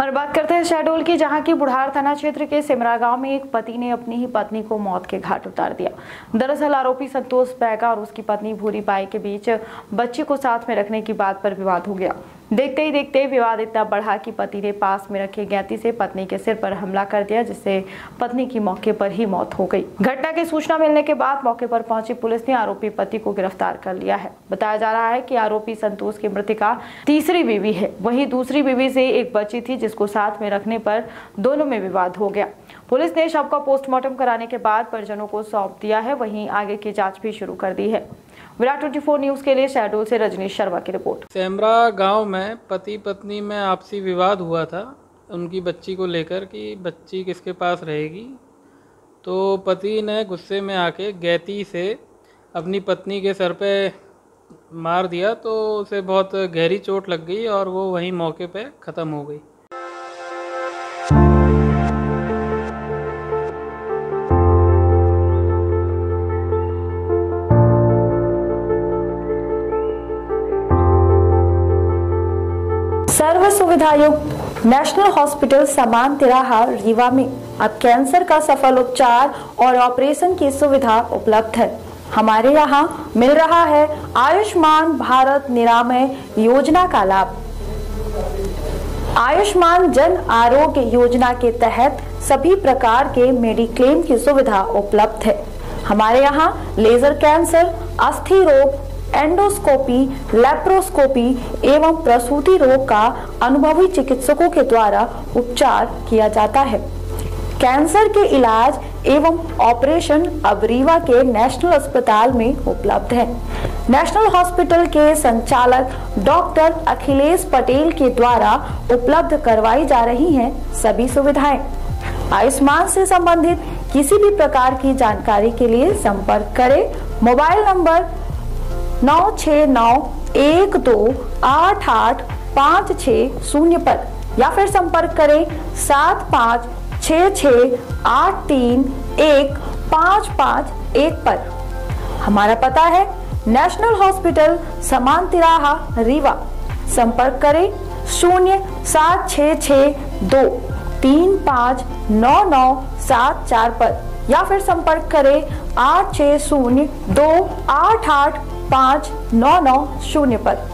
और बात करते हैं शहडोल की, जहां की बुढ़ार थाना क्षेत्र के सिमरा गांव में एक पति ने अपनी ही पत्नी को मौत के घाट उतार दिया। दरअसल आरोपी संतोष बैगा और उसकी पत्नी भूरी बाई के बीच बच्ची को साथ में रखने की बात पर विवाद हो गया। देखते ही देखते विवाद इतना बढ़ा कि पति ने पास में रखे गैती से पत्नी के सिर पर हमला कर दिया, जिससे पत्नी की मौके पर ही मौत हो गई। घटना की सूचना मिलने के बाद मौके पर पहुंची पुलिस ने आरोपी पति को गिरफ्तार कर लिया है। बताया जा रहा है कि आरोपी संतोष की मृतका तीसरी बीवी है। वहीं दूसरी बीवी से एक बच्ची थी, जिसको साथ में रखने पर दोनों में विवाद हो गया। पुलिस ने शव का पोस्टमार्टम कराने के बाद परिजनों को सौंप दिया है। वहीं आगे की जांच भी शुरू कर दी है। विराट 24 न्यूज के लिए शहडोल से रजनीश शर्मा की रिपोर्ट। सिमरा गांव में पति पत्नी में आपसी विवाद हुआ था उनकी बच्ची को लेकर कि बच्ची किसके पास रहेगी। तो पति ने गुस्से में आके गैती से अपनी पत्नी के सर पे मार दिया, तो उसे बहुत गहरी चोट लग गई और वो वहीं मौके पे ख़त्म हो गई। सर्व सुविधा युक्त नेशनल हॉस्पिटल समान तिराहा रीवा में अब कैंसर का सफल उपचार और ऑपरेशन की सुविधा उपलब्ध है। हमारे यहाँ मिल रहा है आयुष्मान भारत निरामय योजना का लाभ। आयुष्मान जन आरोग्य योजना के तहत सभी प्रकार के मेडिक्लेम की सुविधा उपलब्ध है। हमारे यहाँ लेजर कैंसर, अस्थि रोग, एंडोस्कोपी, लेप्रोस्कोपी एवं प्रसूति रोग का अनुभवी चिकित्सकों के द्वारा उपचार किया जाता है। कैंसर के इलाज एवं ऑपरेशन अब रीवा के नेशनल अस्पताल में उपलब्ध है। नेशनल हॉस्पिटल के संचालक डॉक्टर अखिलेश पटेल के द्वारा उपलब्ध करवाई जा रही हैं सभी सुविधाएं। आयुष्मान से संबंधित किसी भी प्रकार की जानकारी के लिए संपर्क करें मोबाइल नंबर 9691288560 पर या फिर संपर्क करें 7566831551 पर। हमारा पता है नेशनल हॉस्पिटल समान तिराहा रीवा। संपर्क करें 07662359974 पर या फिर संपर्क करें 8602885990 पर।